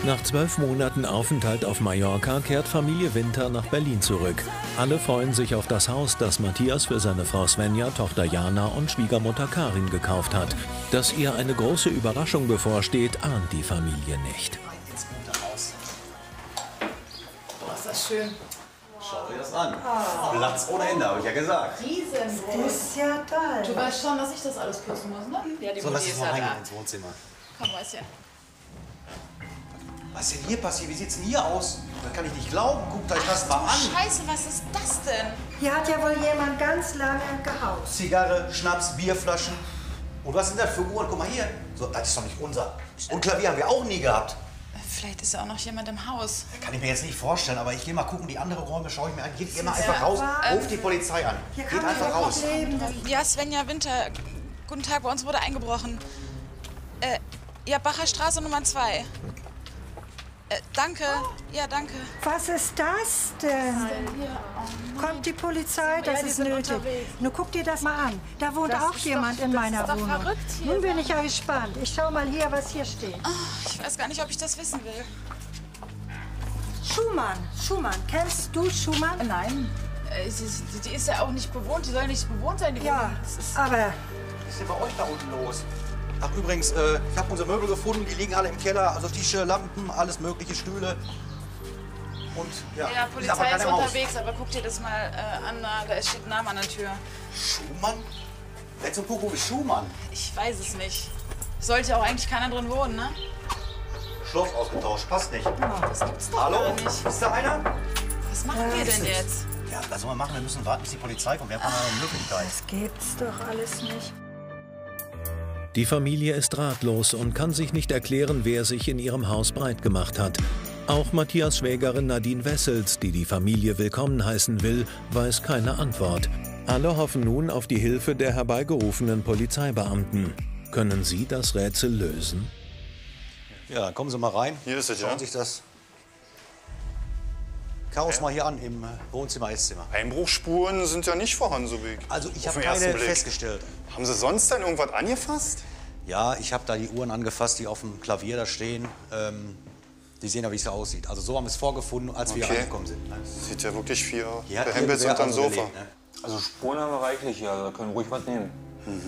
Nach 12 Monaten Aufenthalt auf Mallorca kehrt Familie Winter nach Berlin zurück. Alle freuen sich auf das Haus, das Matthias für seine Frau Svenja, Tochter Jana und Schwiegermutter Karin gekauft hat. Dass ihr eine große Überraschung bevorsteht, ahnt die Familie nicht. Boah, ist das schön. Schau dir das an. Platz ohne Ende, habe ich ja gesagt. Riesengroß. Das ist ja toll. Du weißt schon, dass ich das alles putzen muss, ne? Ja, die So, lass Mutti uns ist mal ja reingehen da. ins Wohnzimmer. Komm, Mäuschen. Was ist denn hier passiert? Wie sieht's denn hier aus? Das kann ich nicht glauben. Guckt euch das mal an. Scheiße, was ist das denn? Hier hat ja wohl jemand ganz lange gehaust. Zigarre, Schnaps, Bierflaschen. Und was sind das für Uhren? Guck mal hier. So, das ist doch nicht unser. Und Klavier haben wir auch nie gehabt. Vielleicht ist ja auch noch jemand im Haus. Kann ich mir jetzt nicht vorstellen, aber ich gehe mal gucken. Die anderen Räume schaue ich mir an. Geht ihr mal einfach raus. Ruft die Polizei an. Hier Geht kann man einfach doch raus. nicht leben. Ja, Svenja Winter. Guten Tag, bei uns wurde eingebrochen. Ja, Bacher Straße Nummer 2. Danke. Ja, danke. Was ist das denn? Kommt die Polizei? Das ist nötig. Nun guck dir das mal an. Da wohnt auch jemand in meiner Wohnung. Verrückt hier. Nun bin ich ja gespannt. Ich schau mal hier, was hier steht. Ich weiß gar nicht, ob ich das wissen will. Schumann. Schumann. Kennst du Schumann? Nein. Die ist ja auch nicht bewohnt. Die soll nicht bewohnt sein, die Ja, Wohnung. Das ist aber Was ist denn bei euch da unten los? Ach übrigens, ich habe unsere Möbel gefunden. Die liegen alle im Keller. Also Tische, Lampen, alles mögliche, Stühle. Und ja, ja, ist aber Polizei keiner ist im Haus. unterwegs, aber guck dir das mal an. Da steht ein Name an der Tür. Schumann? Wer zum Kuckuck ist Schumann? Ich weiß es nicht. Sollte auch eigentlich keiner drin wohnen, ne? Schloss ausgetauscht, passt nicht. Das gibt's doch Hallo? gar nicht. Ist da einer? Was machen wir denn jetzt? Ja, was soll man machen? Wir müssen warten, bis die Polizei kommt. Wir haben keine Möglichkeit. das gibt's doch alles nicht. Die Familie ist ratlos und kann sich nicht erklären, wer sich in ihrem Haus breit gemacht hat. Auch Matthias' Schwägerin Nadine Wessels, die die Familie willkommen heißen will, weiß keine Antwort. Alle hoffen nun auf die Hilfe der herbeigerufenen Polizeibeamten. Können sie das Rätsel lösen? Ja, dann kommen Sie mal rein. Hier ist es, Schauen ja. sich das Chaos mal hier an im Wohnzimmer, Esszimmer. Einbruchsspuren sind ja nicht vorhanden, so wie. Also ich auf habe den ersten keine Blick. festgestellt. Haben Sie sonst denn irgendwas angefasst? Ja, ich habe da die Uhren angefasst, die auf dem Klavier da stehen. Die sehen ja, wie es da aussieht. Also so haben wir es vorgefunden, als wir Okay. angekommen sind. Sieht ja wirklich viel Hier hat Behempels irgendwer unterm also Sofa. gelebt, ne? Also Spuren haben wir reichlich hier, da können wir ruhig was nehmen.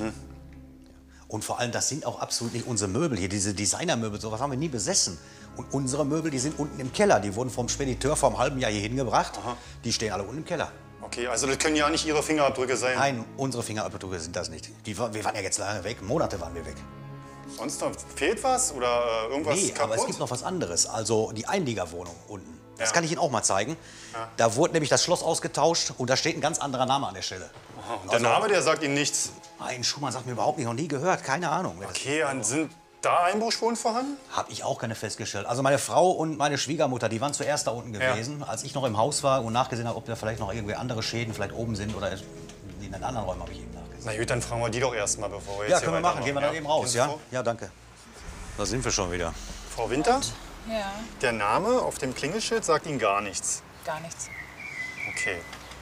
Und vor allem, das sind auch absolut nicht unsere Möbel hier, diese Designermöbel, sowas haben wir nie besessen. Und unsere Möbel, die sind unten im Keller. Die wurden vom Spediteur vor einem halben Jahr hier hingebracht. Die stehen alle unten im Keller. Okay, also das können ja nicht Ihre Fingerabdrücke sein. Nein, unsere Fingerabdrücke sind das nicht. Wir waren ja jetzt lange weg, Monate waren wir weg. Sonst noch fehlt was oder irgendwas Nee, kaputt? aber es gibt noch was anderes. Also die Einliegerwohnung unten. Das Ja. kann ich Ihnen auch mal zeigen. Da wurde nämlich das Schloss ausgetauscht und da steht ein ganz anderer Name an der Stelle. Aha, und der Name, der sagt Ihnen nichts. Nein, Schumann sagt mir überhaupt nicht, noch nie gehört, keine Ahnung. Okay, und sind da Einbruchsspuren vorhanden? Habe ich auch keine festgestellt. Also meine Frau und meine Schwiegermutter, die waren zuerst da unten gewesen, als ich noch im Haus war und nachgesehen habe, ob da vielleicht noch irgendwie andere Schäden vielleicht oben sind oder in den anderen Räumen habe ich eben nachgesehen. Na gut, dann fragen wir die doch erst mal, bevor wir jetzt Ja, hier können wir machen. weitermachen. Gehen wir dann eben raus, Gehen Sie ja? vor. Ja, danke. Da sind wir schon wieder. Frau Winter, Ja, der Name auf dem Klingelschild sagt Ihnen gar nichts. gar nichts. Okay.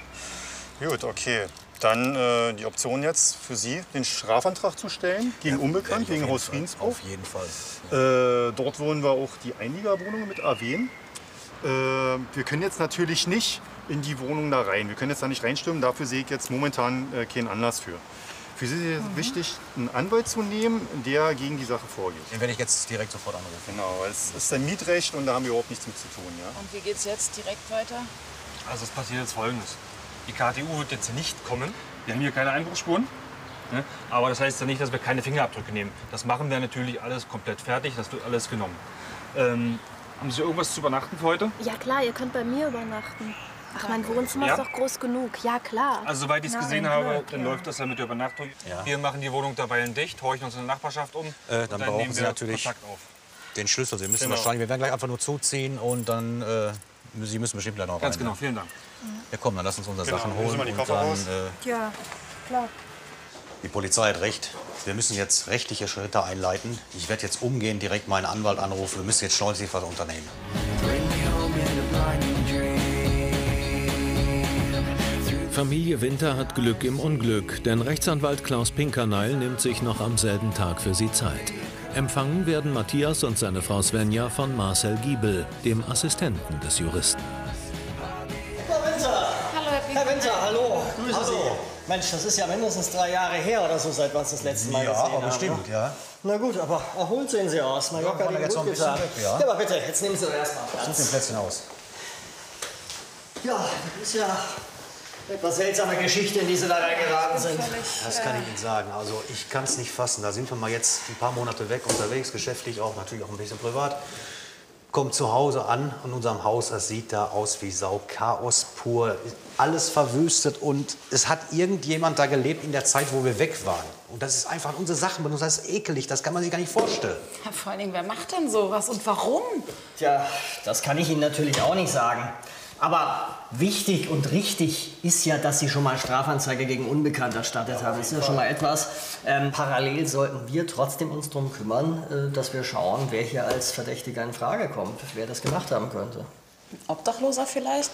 Gut, okay. Dann die Option jetzt für Sie, den Strafantrag zu stellen gegen Unbekannt, wegen Hausfriedensbruch. Auf jeden Fall. Dort wollen wir auch die Einliegerwohnung mit erwähnen. Wir können jetzt natürlich nicht in die Wohnung da rein. Wir können jetzt da nicht reinstürmen. Dafür sehe ich jetzt momentan keinen Anlass für. Für Sie ist es wichtig, einen Anwalt zu nehmen, der gegen die Sache vorgeht. Den werde ich jetzt direkt sofort anrufen. Genau, weil es ist ein Mietrecht und da haben wir überhaupt nichts mit zu tun. Ja? Und wie geht's jetzt direkt weiter? Also es passiert jetzt Folgendes. Die KTU wird jetzt nicht kommen. Wir haben hier keine Einbruchsspuren. Ne? Aber das heißt ja nicht, dass wir keine Fingerabdrücke nehmen. Das machen wir natürlich alles komplett fertig. Das wird alles genommen. Haben Sie irgendwas zu übernachten für heute? Ja klar, ihr könnt bei mir übernachten. Ach, mein Wohnzimmer Ja? ist doch groß genug. Ja, klar. Also soweit ich es gesehen habe, dann läuft das ja mit der Übernachtung. Ja. Wir machen die Wohnung dabei dicht, horchen uns in der Nachbarschaft um. Dann und brauchen nehmen Sie wir natürlich Kontakt auf. den Schlüssel. Sie müssen Genau. wahrscheinlich, wir werden gleich einfach nur zuziehen und dann, Sie müssen bestimmt gleich noch Ganz rein. genau, Ne? vielen Dank. Ja komm, dann lass uns unsere Genau, Sachen müssen holen wir die und Koffer dann, raus? Ja, klar. die Polizei hat recht. Wir müssen jetzt rechtliche Schritte einleiten. Ich werde jetzt umgehend direkt meinen Anwalt anrufen. Wir müssen jetzt schnell was unternehmen. Familie Winter hat Glück im Unglück, denn Rechtsanwalt Klaus Pinkerneil nimmt sich noch am selben Tag für sie Zeit. Empfangen werden Matthias und seine Frau Svenja von Marcel Giebel, dem Assistenten des Juristen. Frau Winter! Hallo, Herr Winter, hallo! Grüße Sie. Mensch, das ist ja mindestens 3 Jahre her oder so, seit wir uns das letzte Mal gesehen haben. Ja, aber bestimmt, ja. Na gut, aber erholt sehen Sie aus. Mallorca hat Ihnen gut getan. Ja. Ja, aber bitte, jetzt nehmen Sie doch erst mal Such Platz. den Plätzchen aus. Ja, das ist ja eine etwas seltsame Geschichte, in die Sie da reingeraten sind. Das kann ich Ihnen sagen. Also ich kann es nicht fassen. Da sind wir mal jetzt ein paar Monate weg unterwegs, geschäftlich auch, natürlich auch ein bisschen privat. Kommt zu Hause an in unserem Haus, das sieht da aus wie Sau, Chaos pur, alles verwüstet und es hat irgendjemand da gelebt in der Zeit, wo wir weg waren. Und das ist einfach unsere Sachen, das ist ekelig, das kann man sich gar nicht vorstellen. Ja, vor allen Dingen, wer macht denn sowas und warum? Tja, das kann ich Ihnen natürlich auch nicht sagen. Aber wichtig und richtig ist ja, dass Sie schon mal Strafanzeige gegen Unbekannt erstattet haben. Das ist ja schon mal etwas. Parallel sollten wir trotzdem uns darum kümmern, dass wir schauen, wer hier als Verdächtiger in Frage kommt, wer das gemacht haben könnte. Obdachloser vielleicht?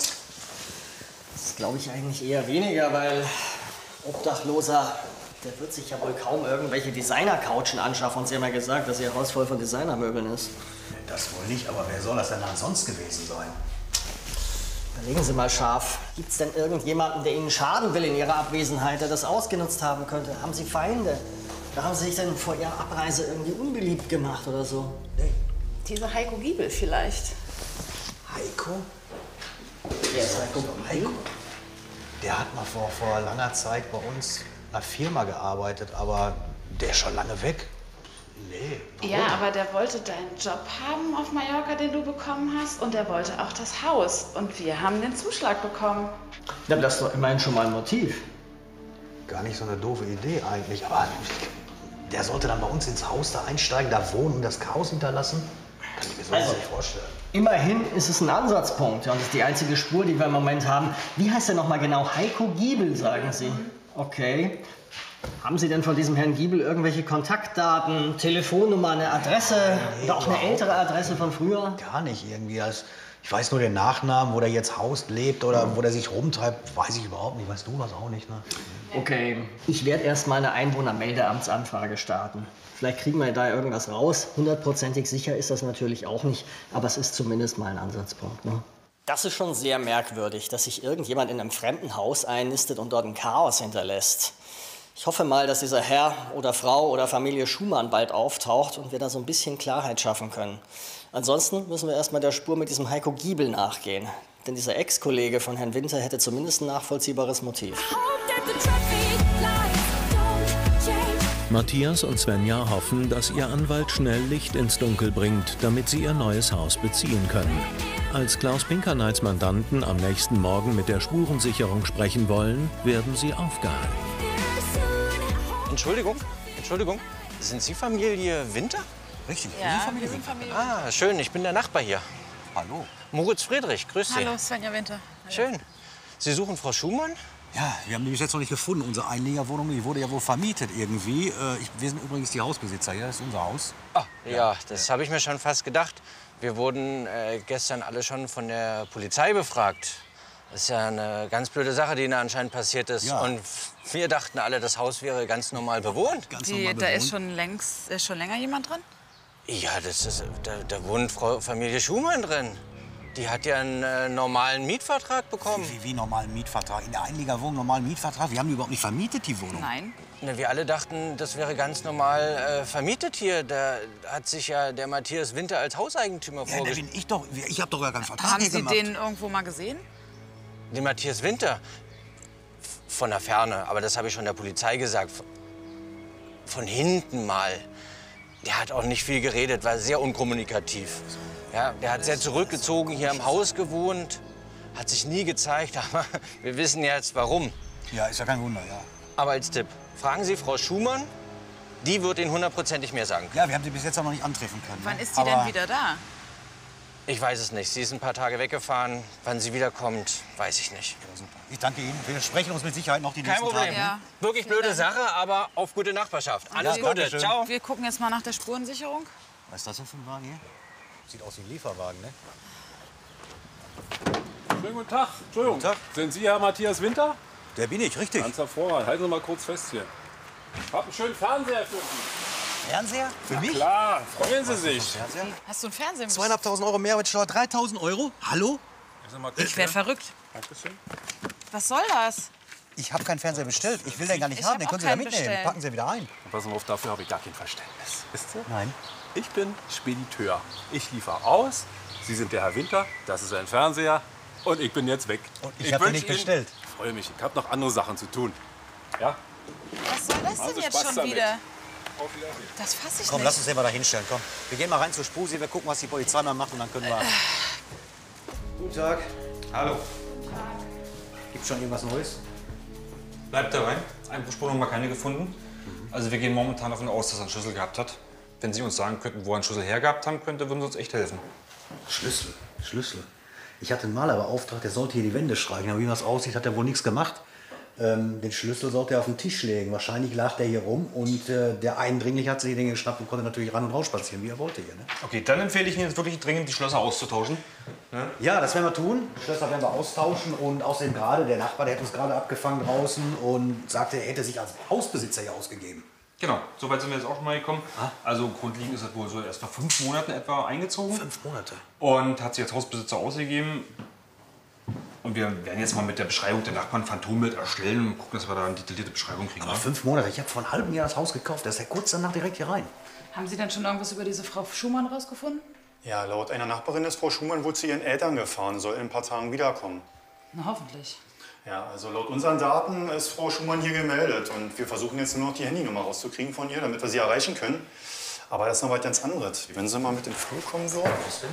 Das glaube ich eigentlich eher weniger, weil Obdachloser, der wird sich ja wohl kaum irgendwelche Designer-Couchen anschaffen. Und Sie haben ja gesagt, dass Ihr Haus voll von Designermöbeln ist. Das wohl nicht, aber wer soll das denn dann sonst gewesen sein? Überlegen Sie mal scharf. Gibt es denn irgendjemanden, der Ihnen schaden will in Ihrer Abwesenheit, der das ausgenutzt haben könnte? Haben Sie Feinde? Da haben Sie sich denn vor Ihrer Abreise irgendwie unbeliebt gemacht oder so? Nee. Dieser Heiko Giebel vielleicht. Heiko? Wer ist Heiko? Heiko? Der hat mal vor langer Zeit bei uns in einer Firma gearbeitet, aber der ist schon lange weg. Nee, warum? Ja, aber der wollte deinen Job haben auf Mallorca, den du bekommen hast. Und der wollte auch das Haus. Und wir haben den Zuschlag bekommen. Ja, das ist doch immerhin schon mal ein Motiv. Gar nicht so eine doofe Idee eigentlich, aber der sollte dann bei uns ins Haus da einsteigen, da wohnen und das Chaos hinterlassen? Kann ich mir so nicht vorstellen. Immerhin ist es ein Ansatzpunkt. Ja, und das ist die einzige Spur, die wir im Moment haben. Wie heißt der noch mal genau? Heiko Giebel, sagen Sie. Okay. Haben Sie denn von diesem Herrn Giebel irgendwelche Kontaktdaten, Telefonnummer, eine Adresse oder auch eine ältere Adresse von früher? Gar nicht irgendwie. Ich weiß nur den Nachnamen, wo der jetzt haust, lebt oder wo der sich rumtreibt, weiß ich überhaupt nicht. Weißt du was auch nicht, ne? Okay, ich werde erst mal eine Einwohnermeldeamtsanfrage starten. Vielleicht kriegen wir da irgendwas raus. 100%ig sicher ist das natürlich auch nicht, aber es ist zumindest mal ein Ansatzpunkt. Ne? Das ist schon sehr merkwürdig, dass sich irgendjemand in einem fremden Haus einnistet und dort ein Chaos hinterlässt. Ich hoffe mal, dass dieser Herr oder Frau oder Familie Schumann bald auftaucht und wir da so ein bisschen Klarheit schaffen können. Ansonsten müssen wir erst mal der Spur mit diesem Heiko Giebel nachgehen. Denn dieser Ex-Kollege von Herrn Winter hätte zumindest ein nachvollziehbares Motiv. Matthias und Svenja hoffen, dass ihr Anwalt schnell Licht ins Dunkel bringt, damit sie ihr neues Haus beziehen können. Als Klaus Pinkerneits Mandanten am nächsten Morgen mit der Spurensicherung sprechen wollen, werden sie aufgehalten. Entschuldigung, sind Sie Familie Winter? Richtig, Ja, wir sind Familie. Ah, schön, ich bin der Nachbar hier. Hallo. Moritz Friedrich, grüß Sie. Hallo, Svenja Winter. Schön. Sie suchen Frau Schumann? Ja, wir haben die bis jetzt noch nicht gefunden. Unsere Einliegerwohnung, die wurde ja wohl vermietet irgendwie. Wir sind übrigens die Hausbesitzer hier, das ist unser Haus. Ah, ja, das habe ich mir schon fast gedacht. Wir wurden gestern alle schon von der Polizei befragt. Das ist ja eine ganz blöde Sache, die Ihnen anscheinend passiert ist. Ja. Und wir dachten alle, das Haus wäre ganz normal bewohnt. Da ist schon länger jemand drin? Ja, da wohnt Familie Schumann drin. Die hat ja einen normalen Mietvertrag bekommen. Wie normalen Mietvertrag? In der Einliegerwohnung normalen Mietvertrag? Wir haben die überhaupt nicht vermietet, die Wohnung. Nein. Na, wir alle dachten, das wäre ganz normal vermietet hier. Da hat sich ja der Matthias Winter als Hauseigentümer Ja, da vorgestellt. bin ich doch. Ich habe doch gar keinen Vertrag Haben hier Sie gemacht. den irgendwo mal gesehen? Den Matthias Winter? Von der Ferne, aber das habe ich schon der Polizei gesagt. Von hinten mal. Der hat auch nicht viel geredet, war sehr unkommunikativ. Ja, der hat sehr zurückgezogen, hier im Haus gewohnt, hat sich nie gezeigt, aber wir wissen jetzt warum. Ja, ist ja kein Wunder, ja. Aber als Tipp, fragen Sie Frau Schumann, die wird Ihnen 100%ig mehr sagen können. Ja, wir haben sie bis jetzt auch noch nicht antreffen können. Wann ist sie denn wieder da? Ich weiß es nicht. Sie ist ein paar Tage weggefahren. Wann sie wiederkommt, weiß ich nicht. Ja, super. Ich danke Ihnen. Wir sprechen uns mit Sicherheit noch die Kein nächsten Problem. Tage. Ja. Wirklich blöde Sache, aber auf gute Nachbarschaft. Alles Ja, Gute. danke schön. Ciao. Wir gucken jetzt mal nach der Spurensicherung. Was ist das denn für ein Wagen hier? Sieht aus wie ein Lieferwagen, ne? Schönen guten Tag. Entschuldigung, Guten Tag. sind Sie Herr Matthias Winter? Der bin ich, richtig. Ganz hervorragend. Halten Sie mal kurz fest hier. Hab einen schönen Fernseher für Sie. Fernseher? Für mich? Klar, freuen Sie sich. Hast du einen Fernseher? 2.500 Euro Mehrwertsteuer, 3.000 Euro? Hallo? Ich werde verrückt. Dankeschön. Was soll das? Ich habe keinen Fernseher bestellt. Ich will den gar nicht Ich haben. hab Den auch können Sie ja keinen mitnehmen. bestellt. Packen Sie wieder ein. Pass mal auf, dafür habe ich gar kein Verständnis. Wisst ihr? Nein. Ich bin Spediteur. Ich liefere aus. Sie sind der Herr Winter. Das ist ein Fernseher. Und ich bin jetzt weg. Und ich habe den nicht bestellt. Ich freue mich. Ich habe noch andere Sachen zu tun. Ja? Was soll das denn Also jetzt Spaß schon damit. wieder? Auf Wiedersehen. Das fasse ich Komm, nicht. lass uns den mal da hinstellen. Komm. Wir gehen mal rein zur Spusi. Wir gucken, was die Polizei mal macht. Und dann können wir... Guten Tag. Hallo. Gibt's schon irgendwas Neues? Bleibt dabei. Einbruchsspuren haben wir keine gefunden. Also wir gehen momentan davon aus, dass er einen Schlüssel gehabt hat. Wenn Sie uns sagen könnten, wo er einen Schlüssel hergehabt haben könnte, würden Sie uns echt helfen. Schlüssel. Schlüssel. Ich hatte einen Maler beauftragt, der sollte hier die Wände streichen. Aber wie das aussieht, hat er wohl nichts gemacht. Den Schlüssel sollte er auf den Tisch legen. Wahrscheinlich lag der hier rum und der Eindringliche hat sich den geschnappt und konnte natürlich ran und raus spazieren, wie er wollte hier. Ne? Okay, dann empfehle ich Ihnen jetzt wirklich dringend, die Schlösser auszutauschen. Ne? Ja, das werden wir tun. Die Schlösser werden wir austauschen. Und außerdem gerade der Nachbar, der hat uns gerade abgefangen draußen und sagte, er hätte sich als Hausbesitzer hier ausgegeben. Genau, soweit sind wir jetzt auch schon mal gekommen. Also grundlegend ist das wohl so erst vor 5 Monaten etwa eingezogen. 5 Monate? Und hat sich als Hausbesitzer ausgegeben. Und wir werden jetzt mal mit der Beschreibung der Nachbarn ein Phantombild erstellen und gucken, dass wir da eine detaillierte Beschreibung kriegen. Aber 5 Monate? Ich habe vor einem halben Jahr das Haus gekauft. Da ist er kurz danach direkt hier rein. Haben Sie denn schon irgendwas über diese Frau Schumann rausgefunden? Ja, laut einer Nachbarin ist Frau Schumann wohl zu ihren Eltern gefahren, soll in ein paar Tagen wiederkommen. Na, hoffentlich. Ja, also laut unseren Daten ist Frau Schumann hier gemeldet und wir versuchen jetzt nur noch die Handynummer rauszukriegen von ihr, damit wir sie erreichen können. Aber das ist noch was ganz anderes. Wenn Sie mal mit dem Flug kommen würden. Was denn?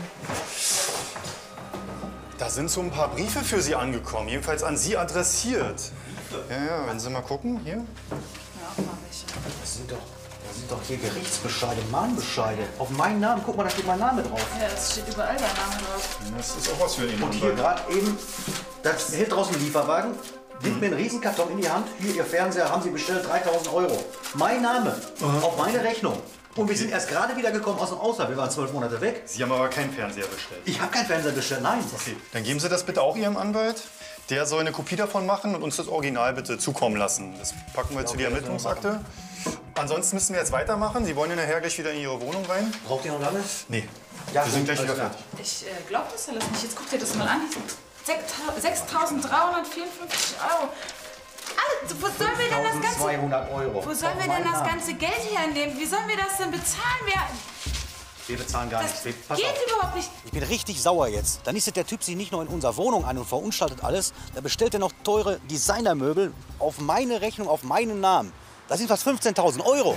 Da sind so ein paar Briefe für Sie angekommen, jedenfalls an Sie adressiert. Ja, wenn Sie mal gucken, hier. Ja, auch mal welche. Das sind doch hier Gerichtsbescheide, Mahnbescheide. Auf meinen Namen. Guck mal, da steht mein Name drauf. Ja, es steht überall der Name drauf. Das ist auch was für ihn. Und hier gerade eben, das hält draußen einen Lieferwagen, nimmt mir einen Riesenkarton in die Hand. Hier, Ihr Fernseher haben Sie bestellt, 3.000 Euro. Mein Name, auf meine Rechnung. Und wir sind erst gerade wieder gekommen aus dem Ausland. Wir waren 12 Monate weg. Sie haben aber keinen Fernseher bestellt. Ich habe keinen Fernseher bestellt, nein. Okay, dann geben Sie das bitte auch Ihrem Anwalt. Der soll eine Kopie davon machen und uns das Original bitte zukommen lassen. Das packen wir zu die Ermittlungsakte. Ansonsten müssen wir jetzt weitermachen. Sie wollen ja nachher gleich wieder in Ihre Wohnung rein. Braucht ihr noch lange? Nee, Ja, wir sind gut, gleich wieder alles fertig. Ich glaube das alles nicht. Jetzt guck dir das mal an. 6.354 Euro. Also, wo sollen wir denn das ganze... 200 Euro. Wo sollen wir denn das ganze Geld hernehmen? Wie sollen wir das denn bezahlen? Wir bezahlen gar Das nichts. Pass geht auf. überhaupt nicht. Ich bin richtig sauer jetzt. Dann nistet der Typ sich nicht nur in unserer Wohnung ein und verunstaltet alles. Da bestellt er noch teure Designermöbel auf meine Rechnung, auf meinen Namen. Das sind fast 15.000 Euro.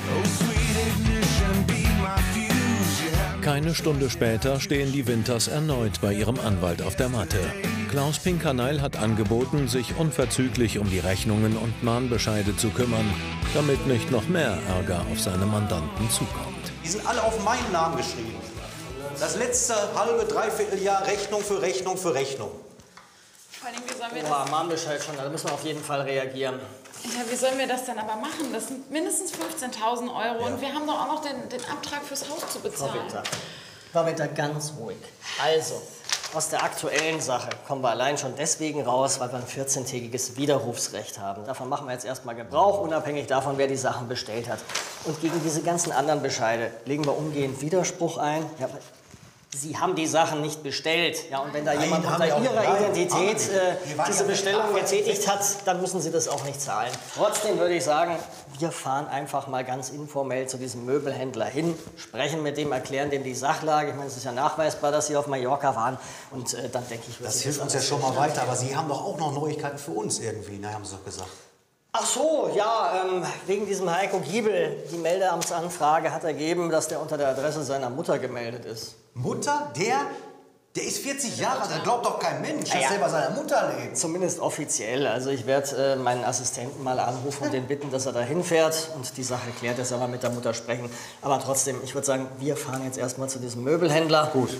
Keine Stunde später stehen die Winters erneut bei ihrem Anwalt auf der Matte. Klaus Pinkerneil hat angeboten, sich unverzüglich um die Rechnungen und Mahnbescheide zu kümmern, damit nicht noch mehr Ärger auf seine Mandanten zukommt. Die sind alle auf meinen Namen geschrieben. Das letzte halbe, dreiviertel Jahr Rechnung für Rechnung für Rechnung. Vor allem, wie sollen wir Boah, Mahnbescheid schon, da müssen wir auf jeden Fall reagieren. Ja, wie sollen wir das denn aber machen? Das sind mindestens 15.000 Euro und wir haben doch auch noch den Abtrag fürs Haus zu bezahlen. Frau Winter, ganz ruhig. Also, aus der aktuellen Sache kommen wir allein schon deswegen raus, weil wir ein 14-tägiges Widerrufsrecht haben. Davon machen wir jetzt erstmal Gebrauch, unabhängig davon, wer die Sachen bestellt hat. Und gegen diese ganzen anderen Bescheide legen wir umgehend Widerspruch ein. Ja, Sie haben die Sachen nicht bestellt. Ja, und wenn da jemand unter Ihrer Identität diese Bestellung getätigt hat, dann müssen Sie das auch nicht zahlen. Trotzdem würde ich sagen, wir fahren einfach mal ganz informell zu diesem Möbelhändler hin, sprechen mit dem, erklären dem die Sachlage. Ich meine, es ist ja nachweisbar, dass Sie auf Mallorca waren. Und dann denke ich, das hilft uns ja schon mal weiter. Aber Sie haben doch auch noch Neuigkeiten für uns irgendwie, ne, haben Sie doch gesagt. Ach so, ja, wegen diesem Heiko Giebel. Die Meldeamtsanfrage hat ergeben, dass der unter der Adresse seiner Mutter gemeldet ist. Mutter? Der ist 40 Jahre alt, der glaubt doch kein Mensch, dass er bei seiner Mutter lebt. Zumindest offiziell. Also ich werde meinen Assistenten mal anrufen und den bitten, dass er da hinfährt und die Sache klärt. Er soll mal mit der Mutter sprechen. Aber trotzdem, ich würde sagen, wir fahren jetzt erstmal zu diesem Möbelhändler. Gut.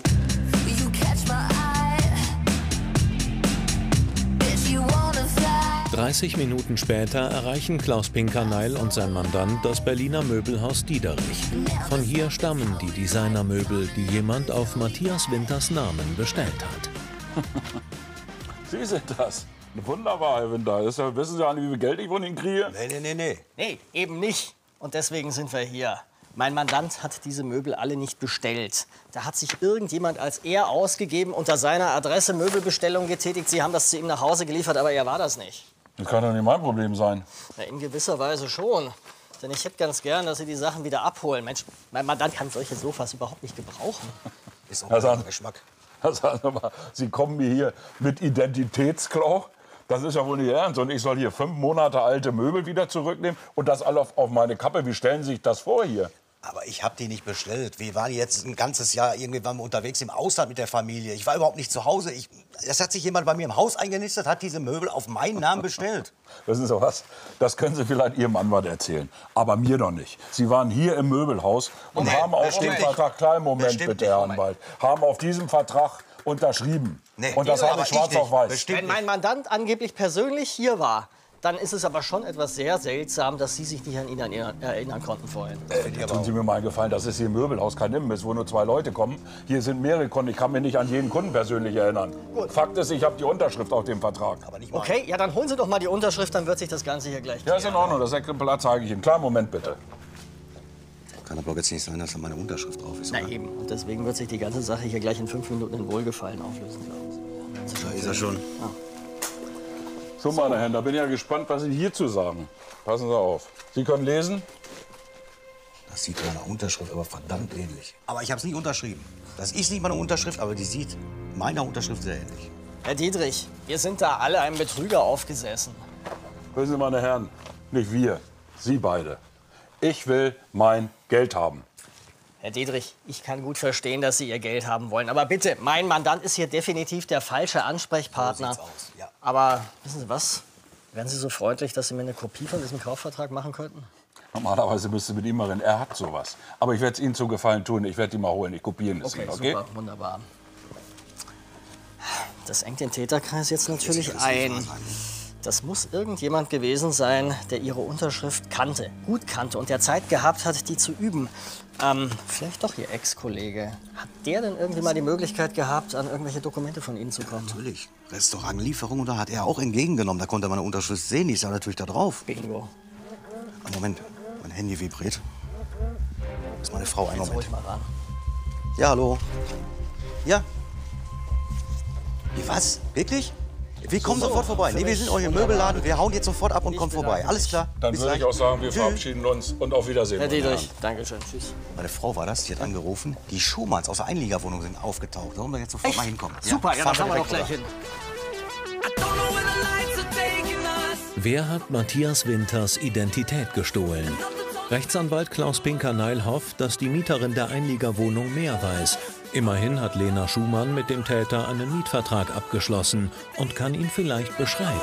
30 Minuten später erreichen Klaus Pinkerneil und sein Mandant das Berliner Möbelhaus Diederich. Von hier stammen die Designermöbel, die jemand auf Matthias Winters Namen bestellt hat. Sie sind das. Wunderbar, Herr Winter. Wissen Sie, wie viel Geld ich von Ihnen kriege? Nee. Nee, eben nicht. Und deswegen sind wir hier. Mein Mandant hat diese Möbel alle nicht bestellt. Da hat sich irgendjemand als er ausgegeben, unter seiner Adresse Möbelbestellung getätigt. Sie haben das zu ihm nach Hause geliefert, aber er war das nicht. Das kann doch nicht mein Problem sein. Ja, in gewisser Weise schon. Denn ich hätte ganz gern, dass Sie die Sachen wieder abholen. Mensch, mein Mandant kann solche Sofas überhaupt nicht gebrauchen. Ist auch kein Geschmack. Sagen Sie mal, Sie kommen mir hier mit Identitätsklau? Das ist ja wohl nicht ernst. Und ich soll hier 5 Monate alte Möbel wieder zurücknehmen und das alles auf meine Kappe. Wie stellen Sie sich das vor hier? Aber ich habe die nicht bestellt. Wir waren jetzt ein ganzes Jahr irgendwann unterwegs im Ausland mit der Familie. Ich war überhaupt nicht zu Hause. Es hat sich jemand bei mir im Haus eingenistet, hat diese Möbel auf meinen Namen bestellt. Wissen Sie was? Das können Sie vielleicht Ihrem Anwalt erzählen. Aber mir doch nicht. Sie waren hier im Möbelhaus und haben auf dem Vertrag... Kleinen Moment bitte, Herr Anwalt. Haben auf diesem Vertrag unterschrieben. Nee, und das habe ich schwarz auf weiß. Wenn mein Mandant angeblich persönlich hier war, dann ist es aber schon etwas sehr seltsam, dass Sie sich nicht an ihn erinnern konnten vorhin. Tun Sie mir mal einen Gefallen, das ist hier ein Möbelhaus, kein Imbiss, wo nur 2 Leute kommen. Hier sind mehrere Kunden, ich kann mich nicht an jeden Kunden persönlich erinnern. Gut. Fakt ist, ich habe die Unterschrift auf dem Vertrag. Aber nicht mal. Okay, ja, dann holen Sie doch mal die Unterschrift, dann wird sich das Ganze hier gleich... Ja, ist in Ordnung, das Exemplar zeige ich Ihnen. Kleinen Moment bitte. Kann aber jetzt nicht sein, dass da meine Unterschrift drauf ist. Na eben, und deswegen wird sich die ganze Sache hier gleich in 5 Minuten in Wohlgefallen auflösen, glaube ich. Da ist er schon. Ja. So, meine Herren, da bin ich ja gespannt, was Sie hierzu sagen. Passen Sie auf. Sie können lesen? Das sieht meiner Unterschrift aber verdammt ähnlich. Aber ich habe es nicht unterschrieben. Das ist nicht meine Unterschrift, aber die sieht meiner Unterschrift sehr ähnlich. Herr Dietrich, wir sind da alle einem Betrüger aufgesessen. Wissen Sie, meine Herren, nicht wir, Sie beide. Ich will mein Geld haben. Herr Dietrich, ich kann gut verstehen, dass Sie Ihr Geld haben wollen. Aber bitte, mein Mandant ist hier definitiv der falsche Ansprechpartner. So sieht's aus, ja. Aber wissen Sie was? Wären Sie so freundlich, dass Sie mir eine Kopie von diesem Kaufvertrag machen könnten? Normalerweise müsste mit ihm mal reden. Er hat sowas. Aber ich werde es Ihnen zu Gefallen tun. Ich werde ihn mal holen. Ich kopiere es Ihnen, okay? Super, wunderbar. Das engt den Täterkreis jetzt natürlich ein. Das muss irgendjemand gewesen sein, der Ihre Unterschrift kannte, gut kannte und der Zeit gehabt hat, die zu üben. Vielleicht doch Ihr Ex-Kollege. Hat der denn irgendwie mal die Möglichkeit gehabt, an irgendwelche Dokumente von Ihnen zu kommen? Natürlich. Restaurantlieferung, da hat er auch entgegengenommen. Da konnte er meine Unterschrift sehen. Die ist ja natürlich da drauf. Bingo. Moment, mein Handy vibriert. Das ist meine Frau. Einen Jetzt hol Moment. ich mal ran. Ja, hallo. Ja. Wie, was? Wirklich? Wir kommen sofort vorbei. Nee, wir sind euch im Möbelladen. Wir hauen jetzt sofort ab und kommen vorbei. Alles klar. Dann Bis würde ich gleich. auch sagen, wir Tschüss. verabschieden uns und auf Wiedersehen. Herr meine Dietrich, Herren. danke schön. Tschüss. Meine Frau war das, die hat angerufen. Die Schumanns aus der Einliegerwohnung sind aufgetaucht. Da wollen wir jetzt sofort mal hinkommen. Super, ja, dann fahren wir doch gleich direkt hin. Wer hat Matthias Winters Identität gestohlen? Rechtsanwalt Klaus Pinker-Neil hofft, dass die Mieterin der Einliegerwohnung mehr weiß. Immerhin hat Lena Schumann mit dem Täter einen Mietvertrag abgeschlossen und kann ihn vielleicht beschreiben.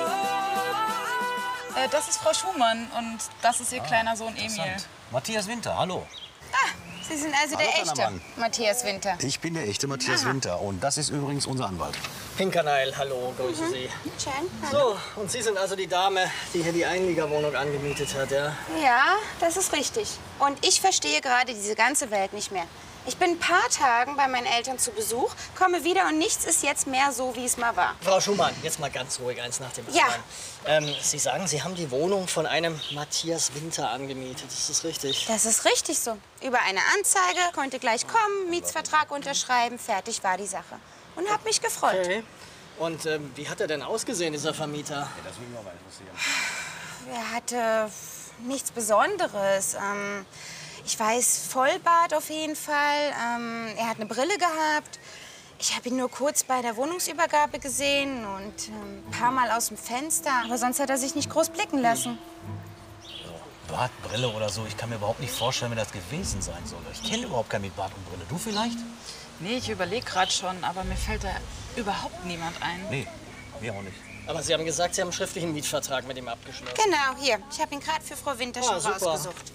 Das ist Frau Schumann und das ist ihr kleiner Sohn Emil. Matthias Winter, hallo. Sie sind also Hallo, der kleiner echte Mann. Matthias Winter. Ich bin der echte Matthias Winter und das ist übrigens unser Anwalt. Pinkerneil, hallo, grüße Sie. Schön. Hallo. So, und Sie sind also die Dame, die hier die Einliegerwohnung angemietet hat, ja? Ja, das ist richtig. Und ich verstehe gerade diese ganze Welt nicht mehr. Ich bin ein paar Tagen bei meinen Eltern zu Besuch, komme wieder und nichts ist jetzt mehr so, wie es mal war. Frau Schumann, jetzt mal ganz ruhig, eins nach dem anderen. Ja. Sie sagen, Sie haben die Wohnung von einem Matthias Winter angemietet. Ist das richtig? Das ist richtig so. Über eine Anzeige, konnte gleich kommen, Mietsvertrag unterschreiben, fertig war die Sache. Und hab mich gefreut. Okay. Und wie hat er denn ausgesehen, dieser Vermieter? Ja, das will mich auch mal interessieren. Er hatte nichts Besonderes. Ich weiß, Vollbart auf jeden Fall. Er hat eine Brille gehabt. Ich habe ihn nur kurz bei der Wohnungsübergabe gesehen und ein paar Mal aus dem Fenster. Aber sonst hat er sich nicht groß blicken lassen. Bart, Brille oder so, ich kann mir überhaupt nicht vorstellen, wer das gewesen sein soll. Ich kenne überhaupt keinen mit Bart und Brille. Du vielleicht? Nee, ich überlege gerade schon, aber mir fällt da überhaupt niemand ein. Nee, mir auch nicht. Aber Sie haben gesagt, Sie haben einen schriftlichen Mietvertrag mit ihm abgeschlossen. Genau, hier. Ich habe ihn gerade für Frau Winter schon super. rausgesucht.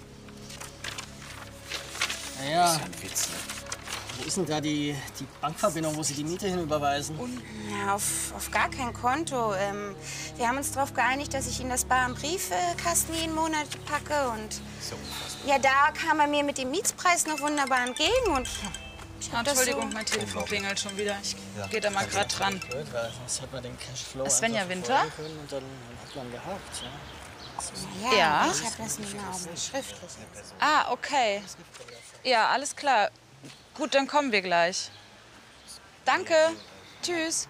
Ja. Das ist ja ein Witz, ne? Wo ist denn da die Bankverbindung, wo Sie die Miete hinüberweisen? Ja, auf gar kein Konto. Wir haben uns darauf geeinigt, dass ich Ihnen das bar im Briefkasten jeden Monat packe. Und ja, da kam er mir mit dem Mietspreis noch wunderbar entgegen. Und Entschuldigung, mein Telefon klingelt schon wieder. Ich gehe da mal gerade dran. Blöd, weil sonst hat man den Cashflow Svenja einfach Winter? folgen können und dann hat man gehabt. Ja. Ja. Ich habe das nicht mehr auf dem Schriftlichen. Ah, okay. Ja, alles klar. Gut, dann kommen wir gleich. Danke. Tschüss.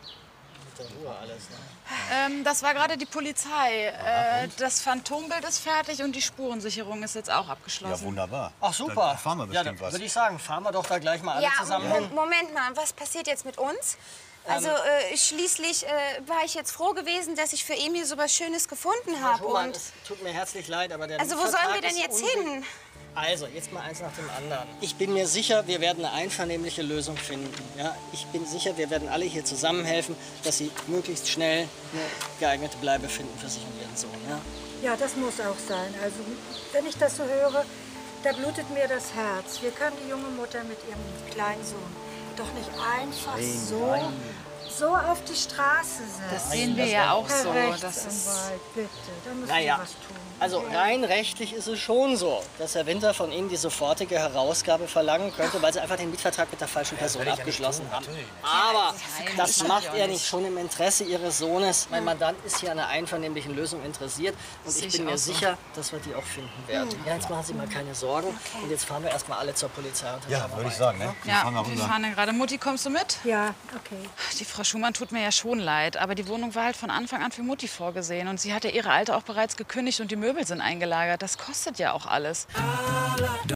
Das war gerade die Polizei. Das Phantombild ist fertig und die Spurensicherung ist jetzt auch abgeschlossen. Ja, wunderbar. Ach, super. Da fahren wir bestimmt was. Würde ich sagen, fahren wir doch da gleich mal alle zusammen hin. Moment mal, was passiert jetzt mit uns? Also schließlich war ich jetzt froh gewesen, dass ich für Emil so was Schönes gefunden habe. Und es tut mir herzlich leid, aber der Also wo sollen wir denn jetzt hin? Also, jetzt mal eins nach dem anderen. Ich bin mir sicher, wir werden eine einvernehmliche Lösung finden. Ja? Ich bin sicher, wir werden alle hier zusammenhelfen, dass Sie möglichst schnell eine geeignete Bleibe finden für sich und Ihren Sohn. Ja? Ja, das muss auch sein. Also, wenn ich das so höre, da blutet mir das Herz. Wir können die junge Mutter mit ihrem kleinen Sohn doch nicht einfach so auf die Straße setzen. Das sehen wir ja auch so. Herr Das ist Rechtsanwalt, bitte, da müssen Naja, wir was tun. also rein rechtlich ist es schon so, dass Herr Winter von Ihnen die sofortige Herausgabe verlangen könnte, weil Sie einfach den Mietvertrag mit der falschen Person abgeschlossen haben. Aber das macht er nicht schon im Interesse Ihres Sohnes. Mein Mandant ist hier an einer einvernehmlichen Lösung interessiert und ich bin mir sicher, dass wir die auch finden werden. Ja, jetzt machen Sie mal keine Sorgen und jetzt fahren wir erstmal alle zur Polizei. Ja, würde ich sagen, ne? Ja, wir fahren dann gerade. Mutti, kommst du mit? Ja, okay. Die Frau Schumann tut mir ja schon leid, aber die Wohnung war halt von Anfang an für Mutti vorgesehen. Und sie hat ja ihre alte auch bereits gekündigt und die Möbel sind eingelagert. Das kostet ja auch alles.